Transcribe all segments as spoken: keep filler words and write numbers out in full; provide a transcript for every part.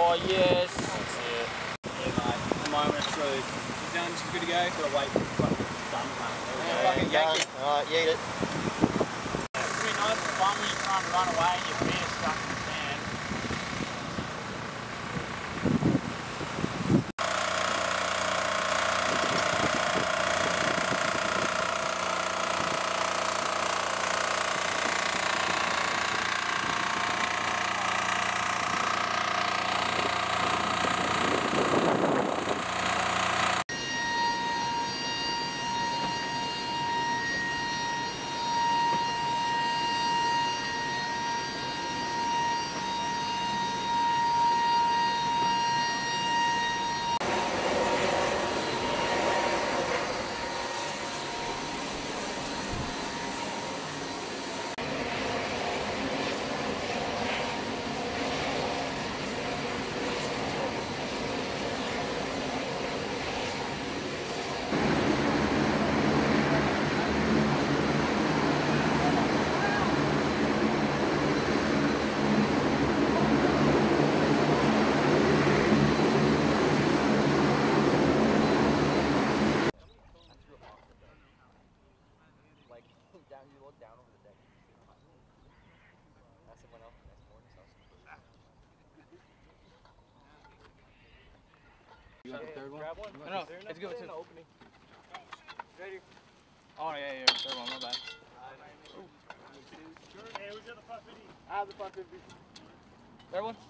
Oh yes. That's it. Yeah, mate. The moment of truth. You done? She's good to go? Gotta wait for the fucking done, mate. There we go. Fucking yank it. Alright, yeet it. It's pretty nice and fun when you're trying to run away and your feet are stuck in the sand. Down, you look down over the deck. That's someone else. That's more than You want the third one? Grab one? No, no, let's go to the opening. Ready? Oh, yeah, yeah, third one, my bad. Hey, who's got the five fifty? I have the five fifty. Third one?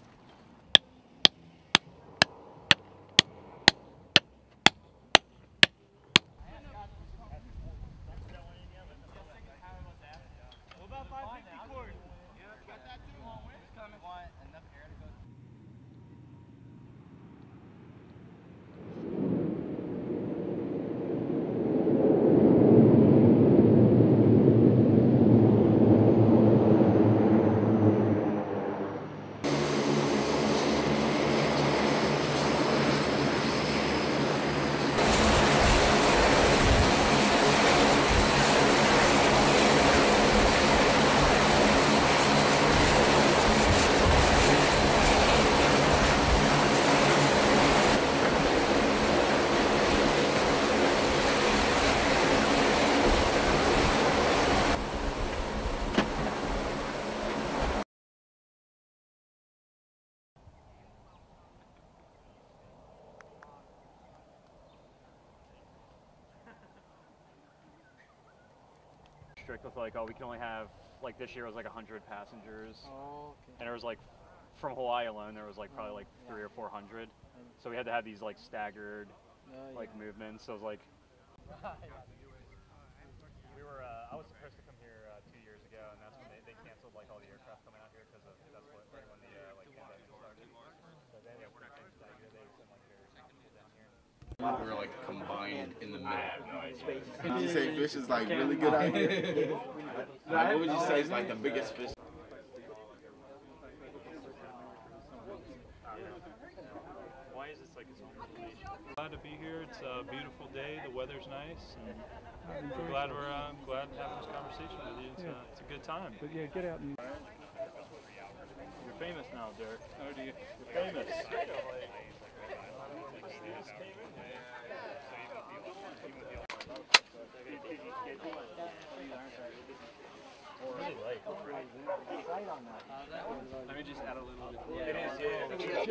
Strict with like, oh, we can only have, like this year was like one hundred passengers. Oh, okay. And there was like, from Hawaii alone, there was like probably like three or four hundred. So we had to have these like staggered Uh, like yeah. movements. So it was like, We were, uh, I was supposed to come here uh, two years ago, and that's when they, they canceled like all the aircraft coming out here because of that's what right when the uh, like pandemic started. So then yeah, we're not going to stagger. They send like very people down here. We're like combined in the middle. Would you say fish is like really good out here? Like, what would you say is like the biggest fish? Why is this like its own religion? Glad to be here. It's a beautiful day. The weather's nice, and we're glad we're uh, glad having this conversation with you. It's, uh, it's a good time. But yeah, get out and. You're famous now, Derek. Oh, do you? You're famous. Let me just add a little bit. It is, yeah.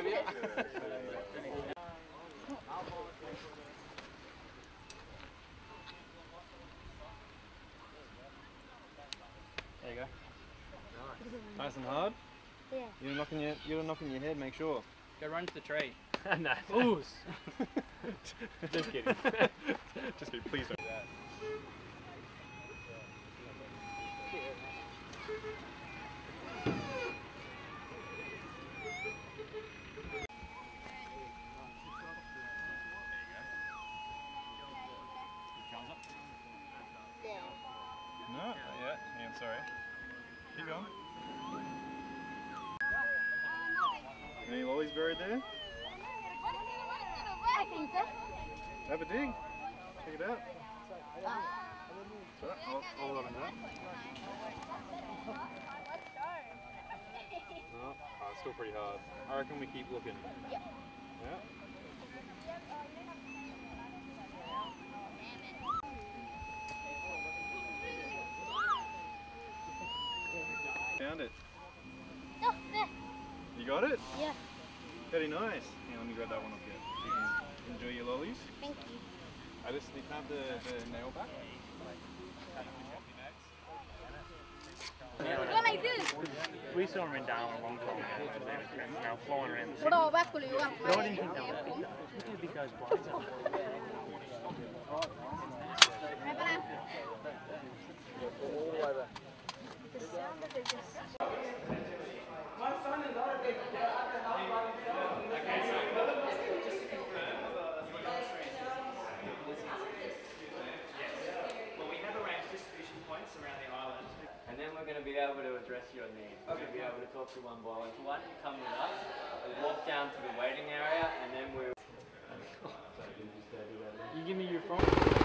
There you go. Nice and hard. Yeah. You're knocking your you're knocking your head. Make sure. Go run to the tree. No. Ooh. Just kidding. Just kidding. Please don't do that. No, not yet. Yeah, I'm sorry. Keep going. Any lollies buried there? I think so. Have a dig. Check it out. Sorry, I'll, I'll hold on to that. Oh, it's still pretty hard. I reckon we keep looking. Yeah. Yeah. Found it. Oh, there. You got it? Yeah. Very nice. Yeah, let me grab that one up here. So you can enjoy your lollies. Thank you. I just need to have the, the nail back. Go like this. We saw him in down a long time ago, and they were now flowing around the What city. about back you want? But I didn't think that would be done. Because blinds are The sound of it just. And then we're going to be able to address your needs. We're going to be able to talk to one by one. So why don't you come with us, we'll walk down to the waiting area, and then we'll... You give me your phone?